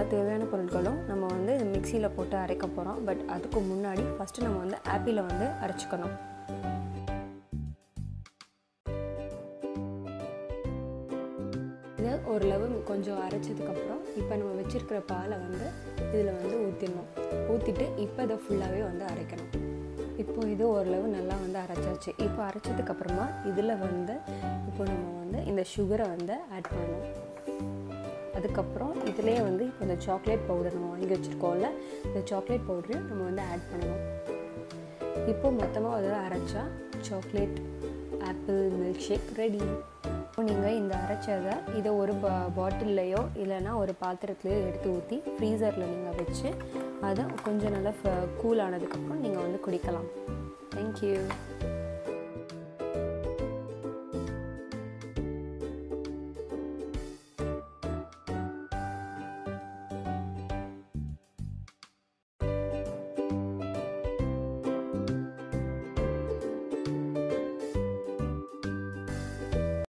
தேவையான பொருட்களும் நம்ம வந்து மிக்சியில் போட்டு அரைக்க போகிறோம். பட் அதுக்கு முன்னாடி ஃபஸ்ட்டு நம்ம வந்து ஆப்பிளை வந்து அரைச்சிக்கணும். இதை ஓரளவு கொஞ்சம் அரைச்சதுக்கப்புறம் இப்போ நம்ம வச்சுருக்கிற பாலை வந்து இதில் வந்து ஊற்றிடணும். ஊற்றிட்டு இப்போ இதை ஃபுல்லாகவே வந்து அரைக்கணும். இப்போது இது ஓரளவு நல்லா வந்து அரைச்சாச்சு. இப்போ அரைச்சதுக்கப்புறமா இதில் வந்து இப்போ நம்ம வந்து இந்த சுகரை வந்து ஆட் பண்ணணும். அதுக்கப்புறம் இதிலே வந்து இப்போ இந்த சாக்லேட் பவுடர் நம்ம வாங்கி வச்சுருக்கோம்ல, இந்த சாக்லேட் பவுடரையும் நம்ம வந்து ஆட் பண்ணணும். இப்போ மொத்தமாக அதில் அரைச்சா chocolate apple milk shake ready. இப்போ நீங்கள் இந்த அரைச்சதை இதை ஒரு பாட்டில்லையோ இல்லைனா ஒரு பாத்திரத்துலையோ எடுத்து ஊற்றி ஃப்ரீசரில் நீங்கள் வச்சு அதை கொஞ்சம் நல்லா கூல் ஆனதுக்கப்புறம் நீங்கள் வந்து குடிக்கலாம். தேங்க்யூ.